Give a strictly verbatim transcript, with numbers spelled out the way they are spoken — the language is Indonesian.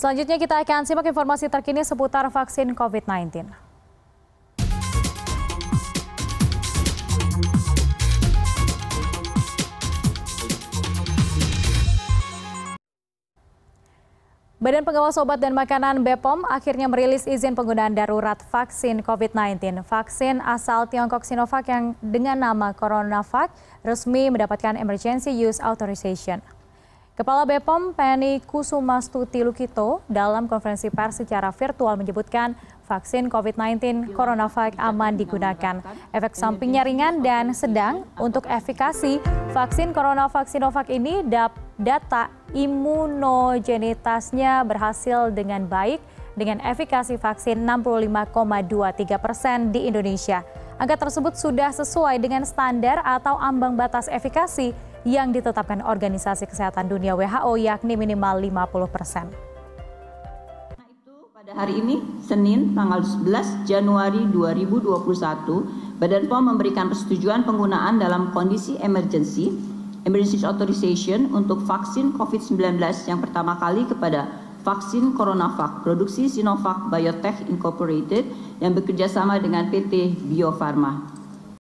Selanjutnya kita akan simak informasi terkini seputar vaksin COVID sembilan belas. Badan Pengawas Obat dan Makanan B P O M akhirnya merilis izin penggunaan darurat vaksin COVID sembilan belas. Vaksin asal Tiongkok Sinovac yang dengan nama CoronaVac resmi mendapatkan Emergency Use Authorization. Kepala B P O M Penny Kusumastuti Lukito dalam konferensi pers secara virtual menyebutkan vaksin COVID sembilan belas CoronaVac aman digunakan. Efek sampingnya ringan dan sedang. Untuk efikasi, vaksin CoronaVac Sinovac ini data imunogenitasnya berhasil dengan baik dengan efikasi vaksin enam puluh lima koma dua tiga persen di Indonesia. Angka tersebut sudah sesuai dengan standar atau ambang batas efikasi yang ditetapkan Organisasi Kesehatan Dunia W H O yakni minimal lima puluh persen. Pada hari ini, Senin, tanggal sebelas Januari dua ribu dua puluh satu, Badan P O M memberikan persetujuan penggunaan dalam kondisi emergency, emergency authorization untuk vaksin COVID sembilan belas yang pertama kali kepada vaksin CoronaVac, produksi Sinovac Biotech Incorporated yang bekerjasama dengan P T Bio Farma.